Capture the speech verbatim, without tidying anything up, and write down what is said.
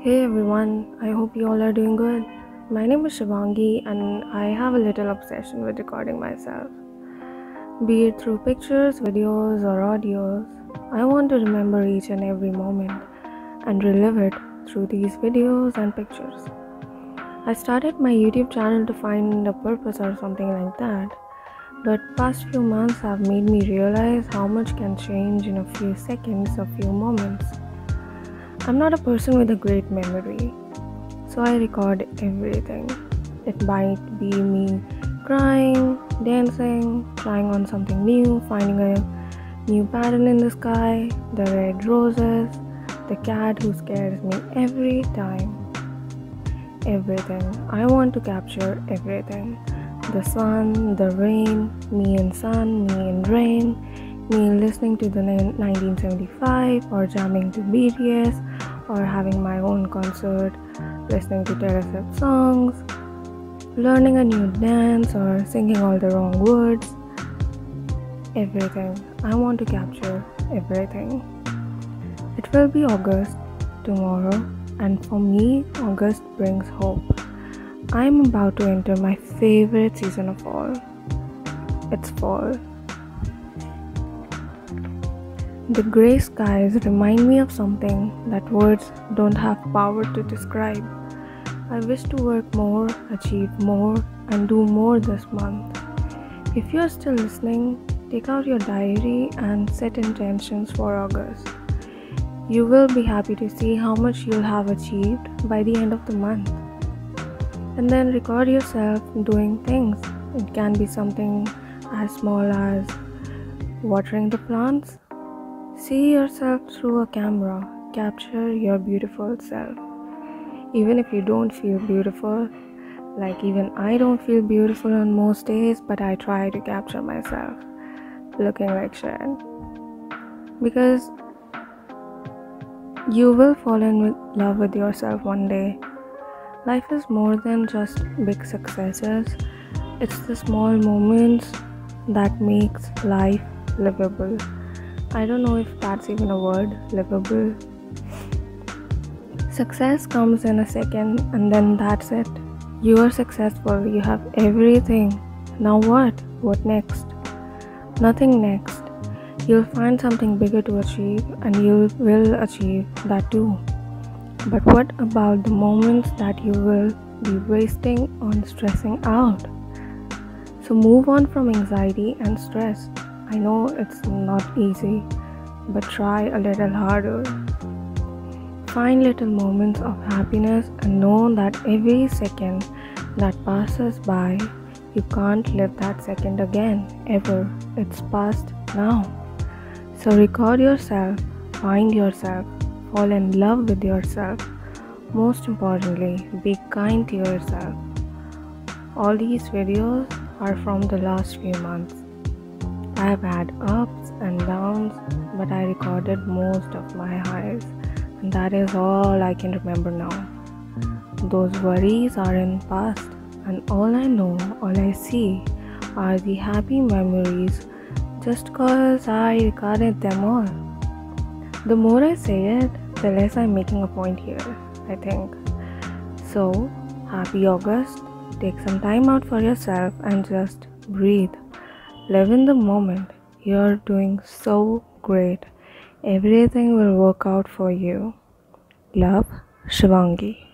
Hey everyone, I hope you all are doing good. My name is Shivangi and I have a little obsession with recording myself. Be it through pictures, videos, or audios, I want to remember each and every moment and relive it through these videos and pictures. I started my YouTube channel to find a purpose or something like that, but past few months have made me realize how much can change in a few seconds, a few moments. I'm not a person with a great memory, so I record everything. It might be me crying, dancing, trying on something new, finding a new pattern in the sky, the red roses, the cat who scares me every time. Everything. I want to capture everything. The sun, the rain, me in sun, me in rain, me listening to the nineteen seventy-five or jamming to B T S or having my own concert, listening to Taylor Swift songs, learning a new dance or singing all the wrong words. Everything. I want to capture everything. It will be August tomorrow, and for me, August brings hope. I am about to enter my favorite season of all. It's fall. The grey skies remind me of something that words don't have power to describe. I wish to work more, achieve more, and do more this month. If you're still listening, take out your diary and set intentions for August. You will be happy to see how much you'll have achieved by the end of the month. And then record yourself doing things. It can be something as small as watering the plants. See yourself through a camera. Capture your beautiful self. Even if you don't feel beautiful, like even I don't feel beautiful on most days, but I try to capture myself looking like Sharon. Because you will fall in love with yourself one day. Life is more than just big successes. It's the small moments that makes life livable. I don't know if that's even a word, livable. Success comes in a second and then that's it. You are successful, you have everything. Now what? What next? Nothing next. You'll find something bigger to achieve and you will achieve that too. But what about the moments that you will be wasting on stressing out? So move on from anxiety and stress. I know it's not easy, but try a little harder. Find little moments of happiness and know that every second that passes by, you can't live that second again, ever. It's past now. So record yourself, find yourself, fall in love with yourself. Most importantly, be kind to yourself. All these videos are from the last few months. I have had ups and downs, but I recorded most of my highs, and that is all I can remember now. Those worries are in past, and all I know, all I see are the happy memories just cause I recorded them all. The more I say it, the less I'm making a point here, I think. So, happy August. Take some time out for yourself and just breathe. Live in the moment. You're doing so great. Everything will work out for you. Love, Shivangi.